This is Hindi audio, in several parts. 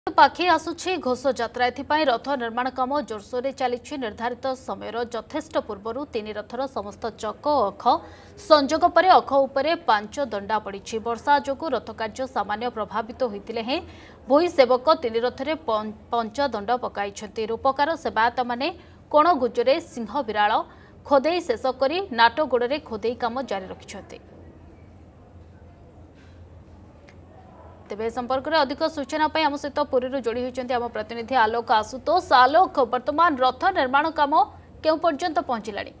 पाखे आसुछि घोष यात्रा एथिपाई रथ निर्माण काम जोरसोर चली निर्धारित समय यथेष्ट पूर्व तीन रथर समस्त चक अख संजोग पर अख उपरे 5 दंडा पड़ी वर्षा जोगु रथ कार्य सामान्य प्रभावित होते हैं भोई सेवक तीन रथरे 5 दंड पकाई रूपकार सेवायत माने कोण गुजरे सिंह विराल खोदे शेष कर नाटगोड़े खोदे काम जारी रखिंट। तेबे संपर्क में अधिक सूचना आम सहित पुरी जोड़ी होती आम प्रतिनिधि आलोक आशुतोष। आलोक, वर्तमान रथ निर्माण काम केउ पर्यंत पहुंचलानी?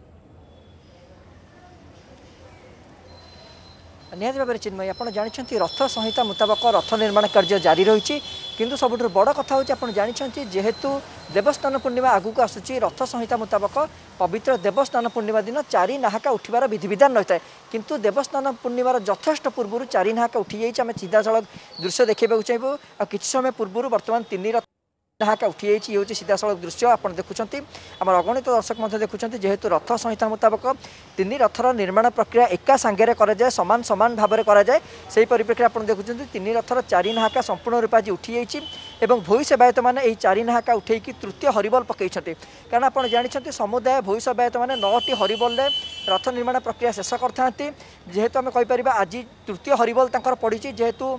निहत भाव में चिन्मयी आप जानते रथ संहिता मुताबक रथ निर्माण कार्य जारी रही किंतु सबुठ बड़ कथा हूँ जानते जेहेतु देवस्थान पूर्णिमा आगू को आसूची रथ संहिता मुताबक पवित्र देवस्थान पूर्णिमा दिन 4 नाहाका उठिबार विधिविधान रही है किंतु देवस्थान पूर्णिमार यथेष्ट पूर्व 4 नाहाका उठी जाइए आम सीधा सड़क दृश्य देखा चाहिए आ कि समय पूर्व बर्तमान 3 रथ नाहाका उठी जाइए हूँ सीधा सड़क दृश्य आप देखुं आम अगणित दर्शक देखुं जेहेतु रथ संहिता मुताबक 3 रथर निर्माण प्रक्रिया एका सांगे कराए सामान सामान भाव में कराए से परिप्रेक्षी आप देखुं 3 रथर 4 नाहाका संपूर्ण रूप आज उठी जाइए भोई सेवायत मैंने यही 4 नाहाका उठे तृतीय हरिबल पकई कारण आप जानते समुदाय भोई सेवायत मैंने 9टी हरिबल रथ निर्माण प्रक्रिया शेष करते जेहेतु आम कहीपर आज तृतीय हरिबल पड़ी जेहेतु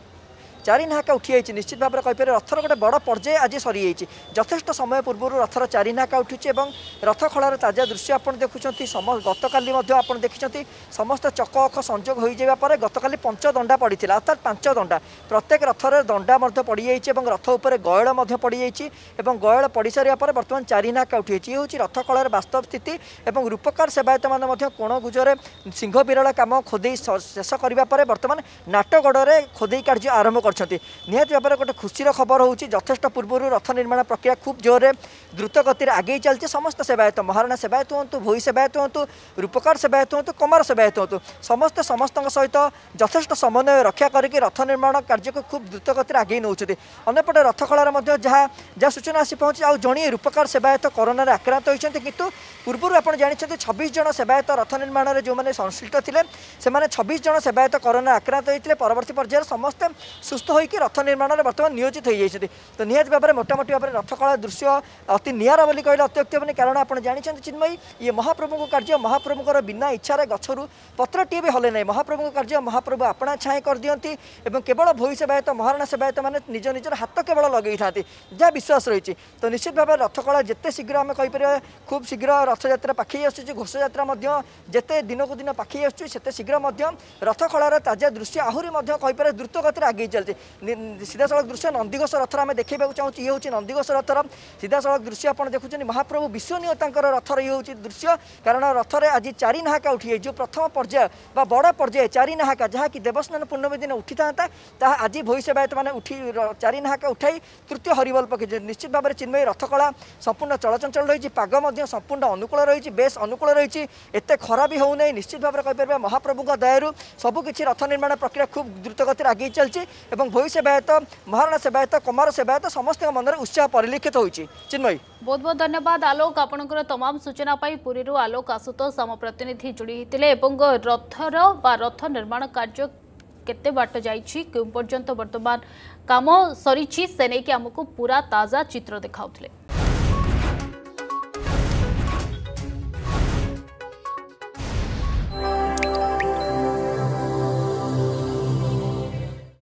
4 नाहाका उठी जाइए निश्चित भाव में कहीपर रथर गोटे बड़ पर्याय आज सरी जाइए यथेष्ट समय पूर्व रथर 4 नाहाका उठी रथ खलार ताजा दृश्य आप देखुं गतकाली आप देखिं समस्त चक अख संजोग हो जाए गतकाली 5 दंडा पड़ी अर्थात 5 दंडा प्रत्येक रथर दंडा पड़ जाइए रथ उपर गयल पड़ जाइए गयल पड़ सारा पर बर्तमान 4 नाहाका उठी जाइए हूँ रथ कलार वास्तव स्थिति और रूपकार सेवायत मैंने कोण गुजरे सिंह विरल काम खोदे शेष करने बर्तमान नाटगड़े खोदे कार्य आरंभ निहत भाव में गोटे खुशी खबर हूँ यथेष्ट पूर्व रथ निर्माण प्रक्रिया खूब जोर द्रुत गति आगे चलती समस्त सेवायत महाराणा सेवायत हूँ भोई सेवायत हूँ रूपकार सेवायत हूँ कमार सेवायत हूँ समस्त सहित यथेष्ट समन्वय रक्षा करके रथ निर्माण कार्य को खूब द्रुत गति आगे नौकरी अंपटे रथ खलार जहाँ सूचना आसी पहुँची आ जड़े रूपकार सेवायत कोरोना आक्रांत होती किंतु पूर्व आप जानते 26 जन सेवायत रथ निर्माण जो मैंने संश्लिष्ट थे 26 जन सेवायत कोरोना आक्रांत होते परवर्ती पर्यायर समस्ते सुस्थ होकर रथ निर्माण में बर्तमान नियोजित हो जाती तो निहत भाव में मोटामोटी भाव में रथ कला दृश्य अति निरा बोली कहले अत्युक्ति हेनी कारण आप जानते चिन्मयी ये महाप्रभु कार्य महाप्रभुर बिना इच्छार गचरू पत्रटे भी हले ना महाप्रभु कार्य महाप्रभु आपणा छाए कर दिखती केवल भोई सेवायत महाराणा सेवायत मैंने निज निजर हाथ केवल लगे था जहाँ विश्वास रही तो निश्चित भाव रथ कला जिते शीघ्र आम कहीपर खूब शीघ्र रथ यात्रा पाखे आसूँ घोष यात्रा जिते दिन को दिन पाखे आसते शीघ्र रथ कलार ताजा दृश्य आहरी कहीपर द्रुत गति आगे चलती सीधा सड़क दृश्य नंदीघोष रथर आम देखा चाहिए ये हूँ नंदीघोष रथर सीधा सड़क दृश्य आप देखुं महाप्रभु विश्वनीय रथर ये हूँ दृश्य कारण रथर आज 4 नाहाका उठी जो प्रथम पर्याय बड़ पर्याय 4 नाहाका जहाँ कि देवस्थान पूर्णमी दिन उठी था आज भोई सेवायत मैंने उठी 4 नाहाका उठाई तृतीय हरिबल पकई निश्चित भाव में चिन्मयी रथ कला संपूर्ण चलचंचल रही पाग संपूर्ण अनुकूल रही बेस अनुकूल रही एत खरा भी होना निश्चित भाव में कहीपर महाप्रभु दयारू सबकि रथ निर्माण प्रक्रिया खूब द्रुत गति आगे चलती भोई सेवायत महाराणा सेवायत कमार सेवायत समस्त मन में उत्साह परिलक्षित होती। चिन्मयी बहुत बहुत धन्यवाद आलोक आपनकर तमाम सूचना पाई पुरी आलोक आशुतोष आम प्रतिनिधि जोड़ी होते रथर बा रथ निर्माण कार्य केते बाट जाइछि केउ पर्यंत वर्तमान काम सरीछि से नहीं कि आमको पूरा ताजा चित्र देखाउथिले।